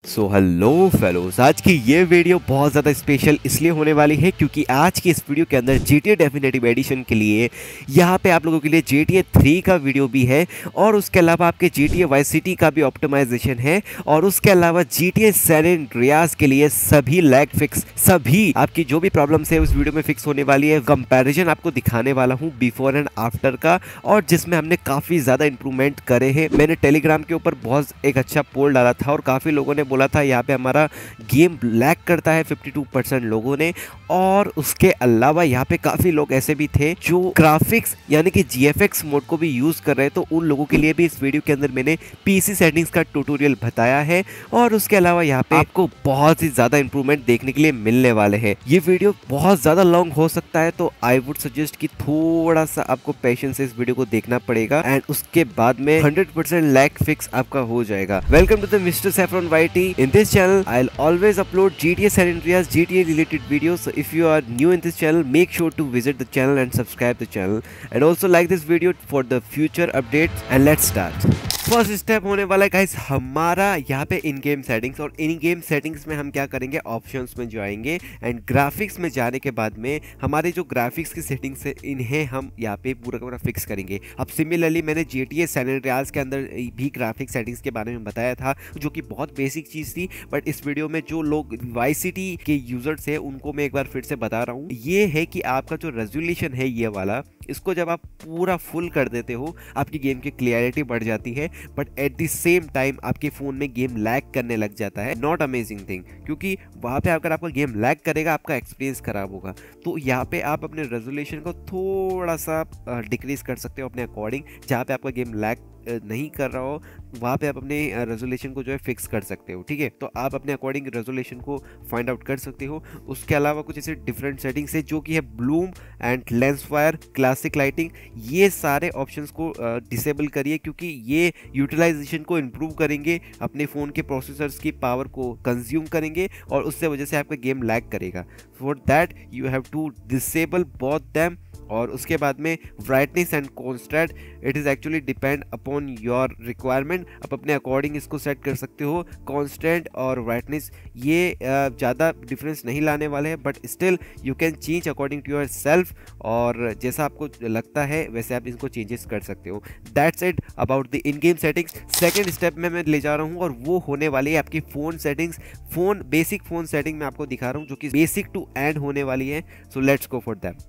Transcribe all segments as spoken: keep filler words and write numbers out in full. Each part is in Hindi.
सो हेलो फेलोज, आज की ये वीडियो बहुत ज़्यादा स्पेशल इसलिए होने वाली है क्योंकि आज की इस वीडियो के अंदर G T A definitive edition के लिए यहाँ पे आप लोगों के लिए जी टी ए थ्री का वीडियो भी है और उसके अलावा आपके G T A Vice City का भी ऑप्टिमाइजेशन है और उसके अलावा G T A San Andreas के लिए सभी लैग फिक्स, सभी आपकी जो भी प्रॉब्लम्स है उस वीडियो में फिक्स होने वाली है। कंपैरिजन आपको दिखाने वाला हूँ बिफोर एंड आफ्टर का, और जिसमें हमने काफ़ी ज़्यादा इंप्रूवमेंट करे हैं। मैंने टेलीग्राम के ऊपर बहुत एक अच्छा पोल डाला था और काफ़ी लोगों ने बोला था यहाँ पे हमारा गेम लैग करता है बावन परसेंट लोगों ने, और उसके अलावा यहाँ पे काफ़ी लोग ऐसे भी थे जो ग्राफिक्स यानी कि जी एफ एक्स मोड को भी यूज़ कर रहे हैं। तो उन लोगों के लिए भी इस वीडियो के अंदर मैंने पीसी सेटिंग्स का ट्यूटोरियल बताया है और उसके अलावा यहाँ पे आपको बहुत ही ज़्यादा इंप्रूवमेंट देखने के लिए मिलने वाले हैं। ये वीडियो बहुत ज़्यादा लॉन्ग हो सकता है, तो आई वुड सजेस्ट कि थोड़ा सा आपको पेशेंस से इस वीडियो को देखना पड़ेगा एंड उसके बाद में हंड्रेड परसेंट लैग फिक्स आपका हो जाएगा। Welcome to the Mister Saffron YT. In this channel, I'll always upload G T A San Andreas G T A related videos. So if you are new in this channel, make sure to visit the channel and subscribe the channel. And also like this video for the future updates. And let's start. First step होने वाला है गाइस हमारा यहाँ पे इन गेम सेटिंग्स, और इन गेम सेटिंग्स में हम क्या करेंगे, ऑप्शंस में जाएंगे एंड ग्राफिक्स में जाने के बाद में हमारे जो ग्राफिक्स की सेटिंग्स है इन्हें हम यहाँ पे पूरा पूरा फिक्स करेंगे। अब सिमिलरली मैंने G T A San Andreas के अंदर भी ग्राफिक्स सेटिंग्स के बारे में बताया था जो कि बहुत बेसिक चीज़ थी, बट इस वीडियो में जो लोग वाई सिटी के यूजर्स है उनको मैं एक बार फिर से बता रहा हूँ। ये है कि आपका जो रेजोल्यूशन है ये वाला, इसको जब आप पूरा फुल कर देते हो आपकी गेम की क्लियरिटी बढ़ जाती है, but at the same time आपके फोन में गेम लैग करने लग जाता है। नॉट अमेजिंग थिंग, क्योंकि वहां पे अगर आपका गेम लैग करेगा आपका एक्सपीरियंस खराब होगा। तो यहाँ पे आप अपने रेजोल्यूशन को थोड़ा सा डिक्रीज कर सकते हो अपने अकॉर्डिंग। जहाँ पे आपका गेम लैग नहीं कर रहा हो वहाँ पे आप अपने रेजोल्यूशन को जो है फिक्स कर सकते हो, ठीक है। तो आप अपने अकॉर्डिंग रेजोल्यूशन को फाइंड आउट कर सकते हो। उसके अलावा कुछ ऐसे डिफरेंट सेटिंग्स है जो कि है bloom and lens flare, classic lighting, ये सारे ऑप्शंस को डिसेबल करिए क्योंकि ये यूटिलाइजेशन को इम्प्रूव करेंगे, अपने फ़ोन के प्रोसेसर्स की पावर को कंज्यूम करेंगे और उससे वजह से आपका गेम लैग करेगा। For that you have to disable both them. और उसके बाद में brightness and contrast, it is actually depend upon your requirement. आप अपने अकॉर्डिंग इसको सेट कर सकते हो। कॉन्स्टेंट और ब्राइटनेस ये ज़्यादा डिफरेंस नहीं लाने वाले हैं, but still you can change according to yourself, और जैसा आपको लगता है वैसे आप इनको चेंजेस कर सकते हो। That's it about the in game settings. Second step में मैं ले जा रहा हूँ और वो होने वाली है आपकी phone settings. Phone basic phone setting मैं आपको दिखा रहा हूँ जो कि बेसिक टू एंड होने वाली है। So let's go for that.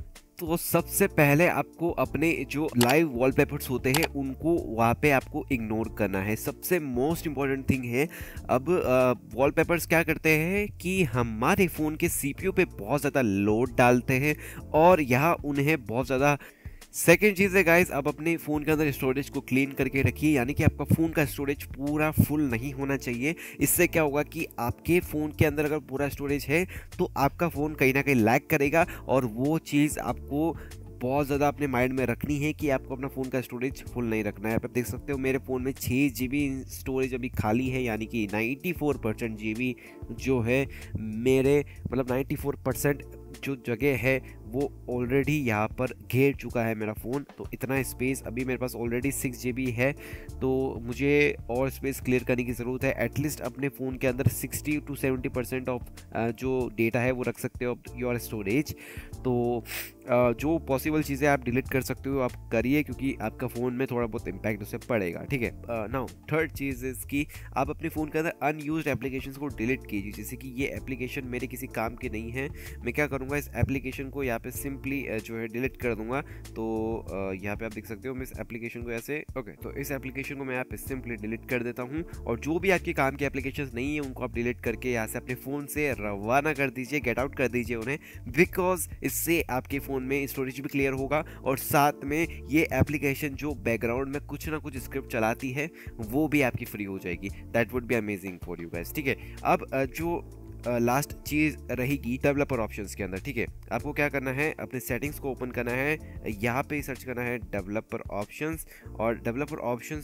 तो सबसे पहले आपको अपने जो लाइव वॉलपेपर्स होते हैं उनको वहाँ पे आपको इग्नोर करना है, सबसे मोस्ट इम्पॉर्टेंट थिंग है। अब वॉलपेपर्स क्या करते हैं कि हमारे फ़ोन के सीपीयू पे बहुत ज़्यादा लोड डालते हैं और यहाँ उन्हें बहुत ज़्यादा। सेकेंड चीज़ है गाइस, आप अपने फ़ोन के अंदर स्टोरेज को क्लीन करके रखिए, यानी कि आपका फ़ोन का स्टोरेज पूरा फुल नहीं होना चाहिए। इससे क्या होगा कि आपके फ़ोन के अंदर अगर पूरा स्टोरेज है तो आपका फ़ोन कहीं ना कहीं लैग करेगा, और वो चीज़ आपको बहुत ज़्यादा अपने माइंड में रखनी है कि आपको अपना फ़ोन का स्टोरेज फुल नहीं रखना है। आप देख सकते हो मेरे फ़ोन में छः जी बी स्टोरेज अभी खाली है, यानी कि ninety four percent G B जो है मेरे, मतलब नाइन्टी फोर परसेंट जो जगह है वो ऑलरेडी यहाँ पर घेर चुका है मेरा फ़ोन। तो इतना स्पेस अभी मेरे पास ऑलरेडी सिक्स जी बी है, तो मुझे और स्पेस क्लियर करने की ज़रूरत है। एटलीस्ट अपने फ़ोन के अंदर sixty to seventy percent of जो डेटा है वो रख सकते हो योर स्टोरेज। तो जो पॉसिबल चीज़ें आप डिलीट कर सकते हो आप करिए, क्योंकि आपका फ़ोन में थोड़ा बहुत इम्पैक्ट उससे पड़ेगा, ठीक है। नाउ थर्ड चीज़ इज़ कि आप अपने फ़ोन के अंदर अनयूज्ड एप्लीकेशंस को डिलीट कीजिए। जैसे कि ये एप्लीकेशन मेरे किसी काम की नहीं है, मैं क्या करूँगा, इस एप्लीकेशन को यहाँ पे सिंपली जो है डिलीट कर दूंगा। तो यहाँ पे आप देख सकते हो मैं इस एप्लीकेशन को ऐसे, ओके, तो इस एप्लीकेशन को मैं यहाँ पे सिंपली डिलीट कर देता हूँ। और जो भी आपके काम के एप्लीकेशंस नहीं है उनको आप डिलीट करके यहाँ से अपने फ़ोन से रवाना कर दीजिए, गेट आउट कर दीजिए उन्हें, बिकॉज इससे आपके फ़ोन में स्टोरेज भी क्लियर होगा और साथ में ये एप्लीकेशन जो बैकग्राउंड में कुछ ना कुछ स्क्रिप्ट चलाती है वो भी आपकी फ्री हो जाएगी। That would be amazing for you guys, ठीक है। अब जो लास्ट uh, चीज़ रहेगी डेवलपर ऑप्शंस के अंदर, ठीक है। आपको क्या करना है, अपने सेटिंग्स को ओपन करना है, यहाँ पे सर्च करना है डेवलपर ऑप्शंस, और डेवलपर ऑप्शंस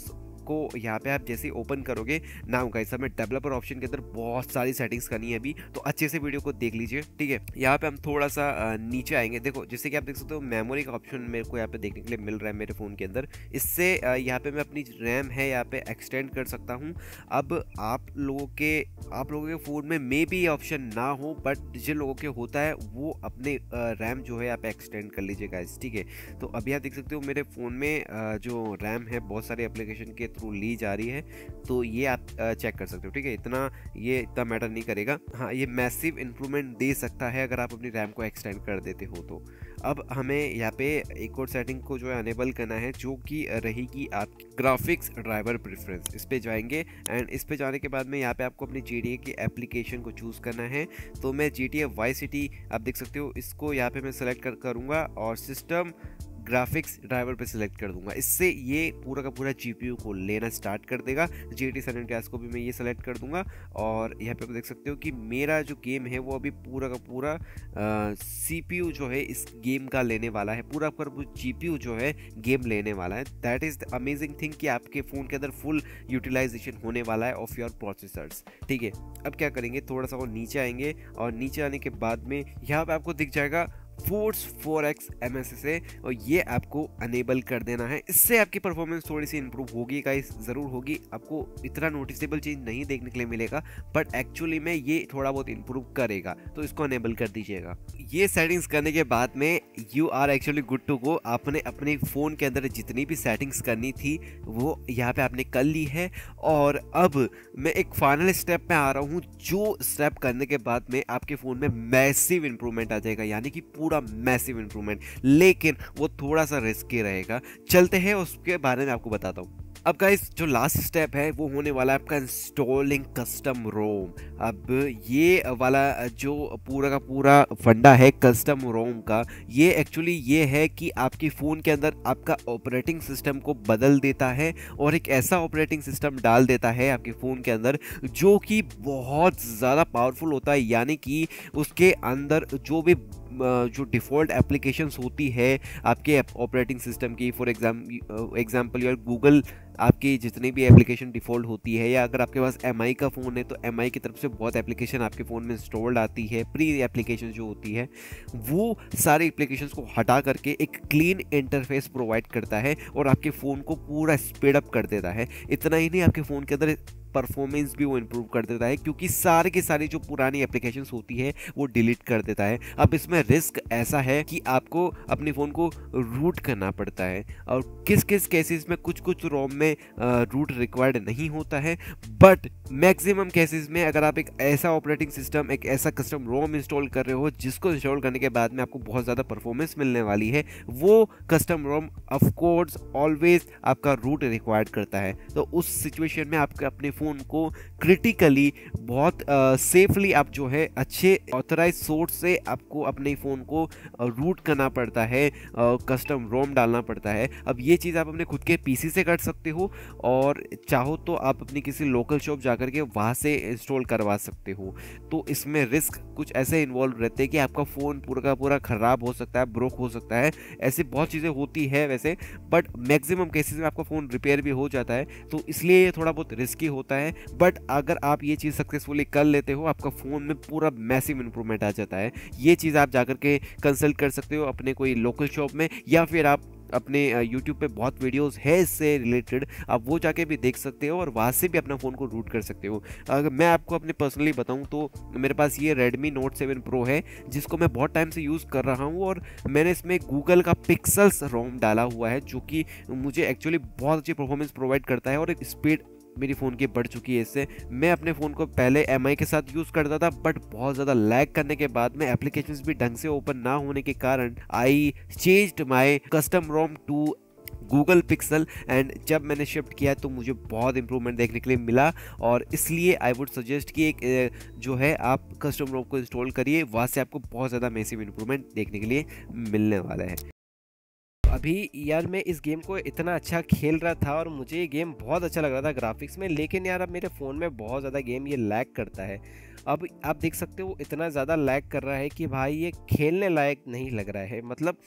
इसको यहाँ पे आप जैसे ओपन करोगे ना होगा, इस समय डेवलपर ऑप्शन के अंदर बहुत सारी सेटिंग्स करनी है अभी, तो अच्छे से वीडियो को देख लीजिए, ठीक है। यहाँ पे हम थोड़ा सा नीचे आएंगे, देखो जैसे कि आप देख सकते हो मेमोरी का ऑप्शन मेरे को यहाँ पे देखने के लिए मिल रहा है मेरे फ़ोन के अंदर। इससे यहाँ पे मैं अपनी रैम है यहाँ पे एक्सटेंड कर सकता हूँ। अब आप लोगों के आप लोगों के फ़ोन में मे भी ये ऑप्शन ना हो, बट जिन लोगों के होता है वो अपने रैम जो है यहाँ पे एक्सटेंड कर लीजिएगा, ठीक है। तो अभी आप देख सकते हो मेरे फ़ोन में जो रैम है बहुत सारे एप्लीकेशन के थ्रू ली जा रही है, तो ये आप चेक कर सकते हो, ठीक है। इतना ये इतना मैटर नहीं करेगा। हाँ, ये मैसिव इंप्रूवमेंट दे सकता है अगर आप अपनी रैम को एक्सटेंड कर देते हो तो। अब हमें यहाँ पे एक और सेटिंग को जो है अनेबल करना है, जो कि रहेगी आपकी ग्राफिक्स ड्राइवर प्रेफरेंस। इस पे जाएंगे एंड इस पे जाने के बाद में यहाँ पे आपको अपनी जी टी ए की एप्लीकेशन को चूज़ करना है। तो मैं G T A Vice City आप देख सकते हो, इसको यहाँ पे मैं सेलेक्ट कर करूँगा और सिस्टम ग्राफिक्स ड्राइवर पे सिलेक्ट कर दूंगा। इससे ये पूरा का पूरा जीपीयू को लेना स्टार्ट कर देगा। जी टी सैन एंड्रियास को भी मैं ये सेलेक्ट कर दूंगा और यहाँ पे आप देख सकते हो कि मेरा जो गेम है वो अभी पूरा का पूरा सीपीयू जो है इस गेम का लेने वाला है, पूरा का पूरा जीपीयू जो है गेम लेने वाला है। That is the amazing thing कि आपके फ़ोन के अंदर फुल यूटिलाइजेशन होने वाला है ऑफ योर प्रोसेसर्स, ठीक है। अब क्या करेंगे, थोड़ा सा और नीचे आएंगे और नीचे आने के बाद में यहाँ पे आपको दिख जाएगा force four x M S S है और ये आपको अनेबल कर देना है। इससे आपकी परफॉर्मेंस थोड़ी सी इंप्रूव होगी गाइस, ज़रूर होगी। आपको इतना नोटिसेबल चेंज नहीं देखने के लिए मिलेगा, बट एक्चुअली में ये थोड़ा बहुत इंप्रूव करेगा, तो इसको अनेबल कर दीजिएगा। ये सेटिंग्स करने के बाद में you are actually good to go. आपने अपने फ़ोन के अंदर जितनी भी सेटिंग्स करनी थी वो यहाँ पे आपने कर ली है। और अब मैं एक फाइनल स्टेप पे आ रहा हूँ, जो स्टेप करने के बाद में आपके फ़ोन में मैसिव इंप्रूवमेंट आ जाएगा, यानी कि पूरा मैसिव इंप्रूवमेंट, लेकिन वो थोड़ा सा रिस्की रहेगा। चलते हैं उसके बारे में आपको बताता हूँ। अब गाइस जो लास्ट स्टेप है वो होने वाला है आपका इंस्टॉलिंग कस्टम रोम। अब ये वाला जो पूरा का पूरा फंडा है कस्टम रोम का, ये एक्चुअली ये है कि आपके फ़ोन के अंदर आपका ऑपरेटिंग सिस्टम को बदल देता है और एक ऐसा ऑपरेटिंग सिस्टम डाल देता है आपके फ़ोन के अंदर जो कि बहुत ज़्यादा पावरफुल होता है। यानी कि उसके अंदर जो भी जो डिफ़ॉल्ट एप्लीकेशंस होती है आपके ऑपरेटिंग सिस्टम की, फॉर एग्जाम्पल एग्जाम्पल यार गूगल आपकी जितनी भी एप्लीकेशन डिफ़ॉल्ट होती है, या अगर आपके पास एम आई का फ़ोन है तो एम आई की तरफ से बहुत एप्लीकेशन आपके फ़ोन में इंस्टॉल्ड आती है, प्री एप्लीकेशन जो होती है, वो सारी एप्लीकेशंस को हटा करके एक क्लीन इंटरफेस प्रोवाइड करता है और आपके फ़ोन को पूरा स्पीड अप कर देता है। इतना ही नहीं, आपके फ़ोन के अंदर परफॉर्मेंस भी वो इंप्रूव कर देता है, क्योंकि सारी की सारी जो पुरानी एप्लीकेशंस होती है वो डिलीट कर देता है। अब इसमें रिस्क ऐसा है कि आपको अपने फ़ोन को रूट करना पड़ता है, और किस किस केसेस में कुछ कुछ रोम में रूट रिक्वायर्ड नहीं होता है, बट मैक्सिमम केसेस में अगर आप एक ऐसा ऑपरेटिंग सिस्टम, एक ऐसा कस्टम रोम इंस्टॉल कर रहे हो जिसको इंस्टॉल करने के बाद में आपको बहुत ज़्यादा परफॉर्मेंस मिलने वाली है, वो custom ROM of course always आपका रूट रिक्वायर्ड करता है। तो उस सिचुएशन में आपके अपने फ़ोन को क्रिटिकली बहुत सेफली आप जो है अच्छे ऑथराइज सोर्स से आपको अपने फ़ोन को रूट करना पड़ता है, कस्टम रोम डालना पड़ता है। अब ये चीज़ आप अपने खुद के पीसी से कर सकते हो, और चाहो तो आप अपनी किसी लोकल शॉप जाकर के वहाँ से इंस्टॉल करवा सकते हो। तो इसमें रिस्क कुछ ऐसे इन्वॉल्व रहते हैं कि आपका फ़ोन पूरा का पूरा ख़राब हो सकता है, ब्रोक हो सकता है, ऐसी बहुत चीज़ें होती है वैसे, बट मैक्सिमम केसेस में आपका फ़ोन रिपेयर भी हो जाता है, तो इसलिए ये थोड़ा बहुत रिस्की होता है। बट अगर आप ये चीज़ सक्सेसफुली कर लेते हो, आपका फ़ोन में पूरा मैसिव इंप्रूवमेंट आ जाता है। ये चीज़ आप जाकर के कंसल्ट कर सकते हो अपने कोई लोकल शॉप में, या फिर आप अपने यूट्यूब पे बहुत वीडियोस है इससे रिलेटेड, आप वो जाके भी देख सकते हो और वहाँ से भी अपना फ़ोन को रूट कर सकते हो। अगर मैं आपको अपने पर्सनली बताऊं तो मेरे पास ये Redmi Note सेवन Pro है, जिसको मैं बहुत टाइम से यूज़ कर रहा हूँ, और मैंने इसमें गूगल का पिक्सल्स रोम डाला हुआ है, जो कि मुझे एक्चुअली बहुत अच्छी परफॉर्मेंस प्रोवाइड करता है, और एक स्पीड मेरी फ़ोन की बढ़ चुकी है इससे। मैं अपने फ़ोन को पहले एम आई के साथ यूज़ करता था, बट बहुत ज़्यादा लैग करने के बाद में एप्लीकेशंस भी ढंग से ओपन ना होने के कारण I changed my custom ROM to Google Pixel, and जब मैंने शिफ्ट किया तो मुझे बहुत इंप्रूवमेंट देखने के लिए मिला, और इसलिए आई वुड सजेस्ट कि एक जो है आप कस्टम रोम को इंस्टॉल करिए, वहाँ से आपको बहुत ज़्यादा मैसिव इंप्रूवमेंट देखने के लिए मिलने वाला है। अभी यार मैं इस गेम को इतना अच्छा खेल रहा था और मुझे ये गेम बहुत अच्छा लग रहा था ग्राफिक्स में, लेकिन यार अब मेरे फ़ोन में बहुत ज़्यादा गेम ये लैग करता है। अब आप देख सकते हो इतना ज़्यादा लैग कर रहा है कि भाई ये खेलने लायक नहीं लग रहा है। मतलब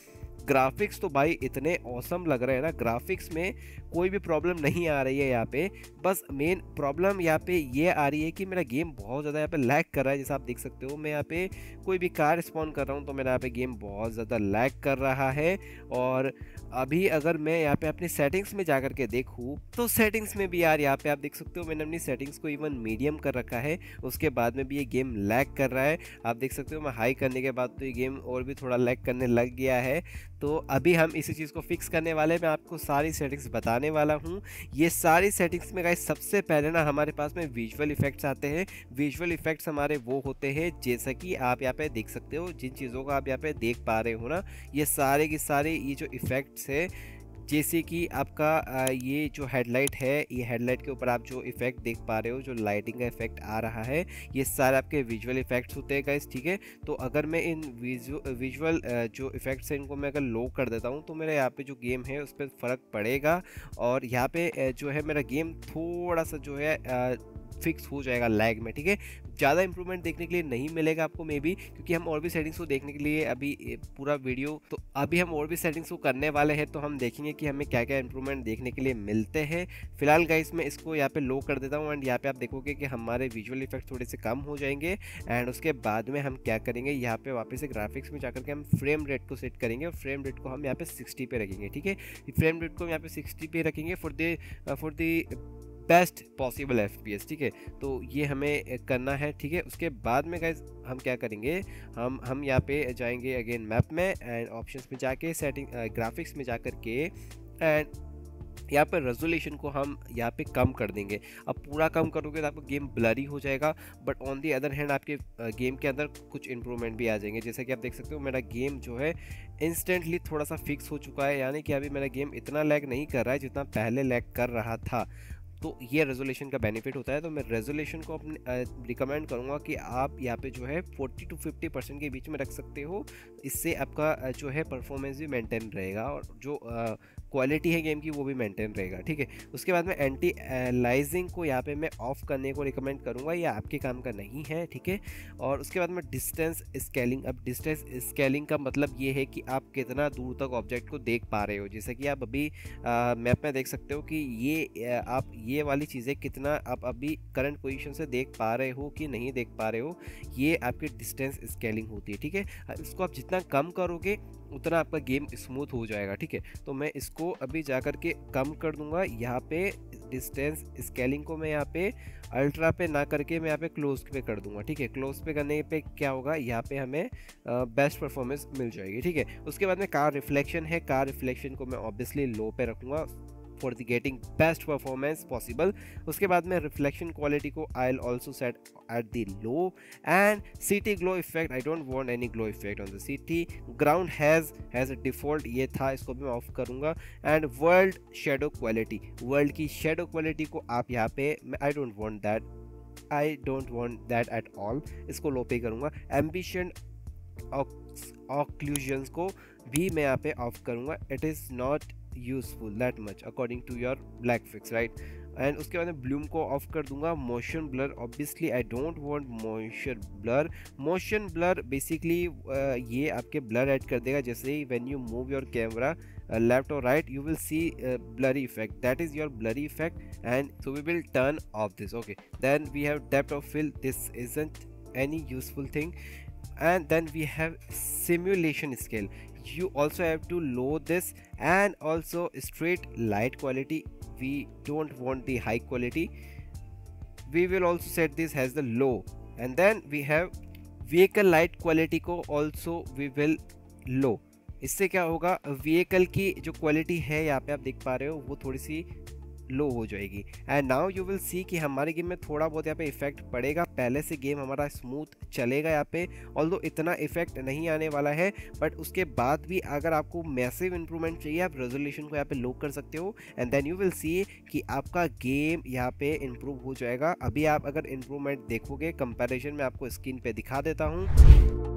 ग्राफिक्स तो भाई इतने औसम लग रहे हैं ना, ग्राफिक्स में कोई भी प्रॉब्लम नहीं आ रही है यहाँ पे। बस मेन प्रॉब्लम यहाँ पे ये आ रही है कि मेरा गेम बहुत ज़्यादा यहाँ पे लैग कर रहा है। जैसे आप देख सकते हो मैं यहाँ पे कोई भी कार स्पॉन कर रहा हूँ तो मेरा यहाँ पे गेम बहुत ज़्यादा लैग कर रहा है। और अभी अगर मैं यहाँ पे अपनी सेटिंग्स में जा कर के देखूँ तो सेटिंग्स में भी यार यहाँ पे आप देख सकते हो मैंने अपनी सेटिंग्स को इवन मीडियम कर रखा है, उसके बाद में भी ये गेम लैग कर रहा है। आप देख सकते हो मैं हाई करने के बाद तो ये गेम और भी थोड़ा लैग करने लग गया है। तो अभी हम इसी चीज़ को फिक्स करने वाले हैं, मैं आपको सारी सेटिंग्स बताने वाला हूँ। ये सारी सेटिंग्स में गाइस सबसे पहले ना हमारे पास में विजुअल इफेक्ट्स आते हैं। विजुअल इफेक्ट्स हमारे वो होते हैं जैसा कि आप यहाँ पे देख सकते हो, जिन चीज़ों को आप यहाँ पे देख पा रहे हो ना, ये सारे के सारे ये जो इफेक्ट्स है, जैसे कि आपका ये जो हेडलाइट है, ये हेडलाइट के ऊपर आप जो इफेक्ट देख पा रहे हो, जो लाइटिंग का इफेक्ट आ रहा है, ये सारे आपके विजुअल इफेक्ट्स होते हैं गाइस, ठीक है। तो अगर मैं इन विजुअल जो इफेक्ट्स हैं इनको मैं अगर लो कर देता हूँ तो मेरा यहाँ पे जो गेम है उस पर फ़र्क पड़ेगा। और यहाँ पे जो है मेरा गेम थोड़ा सा जो है फिक्स हो जाएगा लैग में, ठीक है। ज़्यादा इंप्रूवमेंट देखने के लिए नहीं मिलेगा आपको मे बी, क्योंकि हम और भी सेटिंग्स को देखने के लिए अभी पूरा वीडियो, तो अभी हम और भी सेटिंग्स को करने वाले हैं, तो हम देखेंगे कि हमें क्या क्या इंप्रूवमेंट देखने के लिए मिलते हैं। फिलहाल गाइस मैं इसको यहाँ पे लो कर देता हूँ एंड यहाँ पे आप देखोगे कि हमारे विजुअल इफेक्ट थोड़े से कम हो जाएंगे। एंड उसके बाद में हम क्या करेंगे, यहाँ पे वापस से ग्राफिक्स में जाकर के हम फ्रेम रेट को सेट करेंगे और फ्रेम रेट को हम यहाँ पे सिक्सटी पे रखेंगे, ठीक है। फ्रेम रेट को हम यहाँ पे सिक्सटी पे रखेंगे for the for the best possible F P S, ठीक है। तो ये हमें करना है, ठीक है। उसके बाद में गाइस हम क्या करेंगे, हम हम यहाँ पे जाएंगे अगेन मैप में एंड ऑप्शंस में जाके सेटिंग ग्राफिक्स में जाकर के एंड यहाँ पर रेजोल्यूशन को हम यहाँ पे कम कर देंगे। अब पूरा कम करोगे तो आपका गेम ब्लरी हो जाएगा, but on the other hand आपके गेम के अंदर कुछ इंप्रूवमेंट भी आ जाएंगे। जैसे कि आप देख सकते हो मेरा गेम जो है इंस्टेंटली थोड़ा सा फिक्स हो चुका है, यानी कि अभी मेरा गेम इतना लैग नहीं कर रहा है जितना पहले लैग कर रहा था। तो ये रेजोल्यूशन का बेनिफिट होता है। तो मैं रेजोल्यूशन को अपने रिकमेंड करूँगा कि आप यहाँ पे जो है फोर्टी टू फिफ्टी परसेंट के बीच में रख सकते हो। इससे आपका जो है परफॉर्मेंस भी मेंटेन रहेगा और जो क्वालिटी है गेम की वो भी मेंटेन रहेगा, ठीक है। उसके बाद में एंटी एलाइजिंग को यहाँ पे मैं ऑफ करने को रिकमेंड करूँगा, ये आपके काम का नहीं है, ठीक है। और उसके बाद में डिस्टेंस स्केलिंग, अब डिस्टेंस स्केलिंग का मतलब ये है कि आप कितना दूर तक ऑब्जेक्ट को देख पा रहे हो। जैसे कि आप अभी मैप में देख सकते हो कि ये आ, आप ये वाली चीज़ें कितना आप अभी करंट पोजीशन से देख पा रहे हो कि नहीं देख पा रहे हो, ये आपकी डिस्टेंस स्केलिंग होती है, ठीक है। इसको आप जितना कम करोगे उतना आपका गेम स्मूथ हो जाएगा, ठीक है। तो मैं इसको अभी जा कर के कम कर दूंगा। यहाँ पे डिस्टेंस स्केलिंग को मैं यहाँ पे अल्ट्रा पे ना करके मैं यहाँ पे क्लोज पे कर दूंगा, ठीक है। क्लोज पे करने पे क्या होगा, यहाँ पे हमें बेस्ट परफॉर्मेंस मिल जाएगी, ठीक है। उसके बाद में कार रिफ्लेक्शन है, कार रिफ्लेक्शन को मैं ऑब्वियसली लो पे रखूँगा for the getting best performance possible. उसके बाद में रिफ्लेक्शन क्वालिटी को I will also set at the low. And city glow effect, I don't want any glow effect on the city. Ground has has a default, ये था, इसको भी मैं ऑफ करूँगा। And world shadow quality, world की शेडो क्वालिटी को आप यहाँ पे, I don't want that I don't want that at all, इसको लो पे करूँगा। एम्बिशन ऑक्लूजन्स को भी मैं यहाँ पे ऑफ करूँगा। It is not useful that much according to your black fix, right. And उसके बाद में ब्लूम को ऑफ कर दूंगा। Motion blur, obviously I don't want motion blur. Motion blur basically ये आपके ब्लर ऐड कर देगा, जैसे ही when you move your camera left और right you will see blurry effect, that is your blurry effect, and so we will turn off this, okay. Then we have depth of field, this isn't any useful thing. And then we have simulation scale, you also have to lower this. And also straight light quality, we don't want the high quality, we will also set this as the low. And then we have vehicle light quality को also we will low। इससे क्या होगा, व्हीकल की जो क्वालिटी है यहाँ पे आप देख पा रहे हो वो थोड़ी सी लो हो जाएगी। And now you will see कि हमारे गेम में थोड़ा बहुत यहाँ पे इफेक्ट पड़ेगा। पहले से गेम हमारा स्मूथ चलेगा यहाँ पे, ऑल्दो इतना इफेक्ट नहीं आने वाला है, बट उसके बाद भी अगर आपको मैसिव इंप्रूवमेंट चाहिए आप रेजोल्यूशन को यहाँ पे लो कर सकते हो। And then you will see कि आपका गेम यहाँ पे इम्प्रूव हो जाएगा। अभी आप अगर इम्प्रूवमेंट देखोगे कंपैरिजन में आपको स्क्रीन पे दिखा देता हूँ।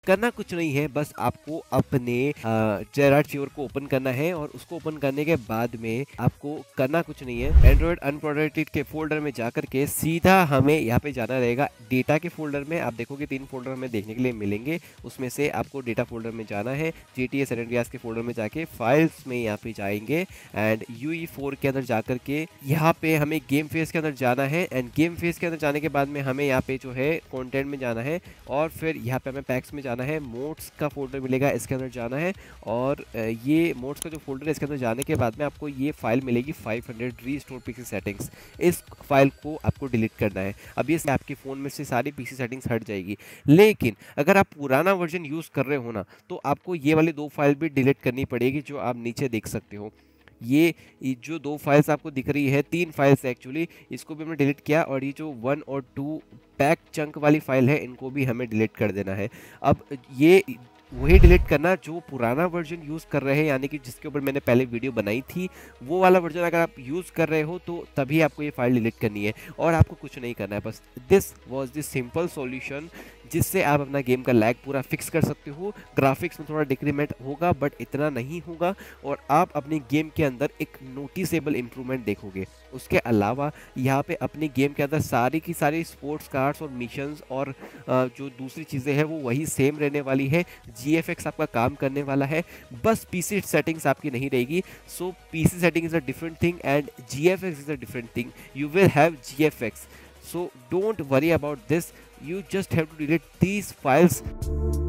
करना कुछ नहीं है, बस आपको अपने जेराड फ्यूर को ओपन करना है और उसको ओपन करने के बाद में आपको करना कुछ नहीं है। एंड्रॉयड अनप्रोटेक्टेड के फोल्डर में जाकर के सीधा हमें यहाँ पे जाना रहेगा डेटा के फोल्डर में। आप देखोगे तीन फोल्डर हमें देखने के लिए मिलेंगे, उसमें से आपको डेटा फोल्डर में जाना है। G T A San Andreas के फोल्डर में जाके फाइल्स में यहाँ पे जाएंगे एंड यू ई फोर के अंदर जाकर के यहाँ पे हमें गेम फेस के अंदर जाना है। एंड गेम फेस के अंदर जाने के बाद में हमें यहाँ पे जो है कंटेंट में जाना है और फिर यहाँ पे हमें पैक्स में जाना है। मोड्स का फोल्डर मिलेगा, इसके अंदर जाना है और ये मोड्स का जो फोल्डर है इसके अंदर जाने के बाद में आपको ये फाइल मिलेगी five hundred restore PC settings. इस फाइल को आपको डिलीट करना है। अब ये आपके फ़ोन में से सारी पीसी सेटिंग्स हट जाएगी। लेकिन अगर आप पुराना वर्जन यूज़ कर रहे हो ना, तो आपको ये वाली दो फाइल भी डिलीट करनी पड़ेगी जो आप नीचे देख सकते हो। ये जो दो फाइल्स आपको दिख रही है, तीन फाइल्स एक्चुअली, इसको भी हमने डिलीट किया और ये जो वन और टू पैक चंक वाली फाइल है इनको भी हमें डिलीट कर देना है। अब ये वही डिलीट करना जो पुराना वर्जन यूज़ कर रहे हैं, यानी कि जिसके ऊपर मैंने पहले वीडियो बनाई थी वो वाला वर्जन अगर आप यूज़ कर रहे हो तो तभी आपको ये फाइल डिलीट करनी है और आपको कुछ नहीं करना है। बस this was the simple solution जिससे आप अपना गेम का लैग पूरा फिक्स कर सकते हो। ग्राफिक्स में थोड़ा डिक्रीमेंट होगा बट इतना नहीं होगा और आप अपने गेम के अंदर एक नोटिसेबल इम्प्रूवमेंट देखोगे। उसके अलावा यहाँ पे अपने गेम के अंदर सारी की सारी स्पोर्ट्स कार्ड्स और मिशंस और जो दूसरी चीज़ें हैं वो वही सेम रहने वाली है। जी एफ एक्स आपका काम करने वाला है, बस पीसी सेटिंग्स आपकी नहीं रहेगी। So PC setting is a different thing and G F X is a different thing. You will have G F X, so don't worry about this, you just have to delete these files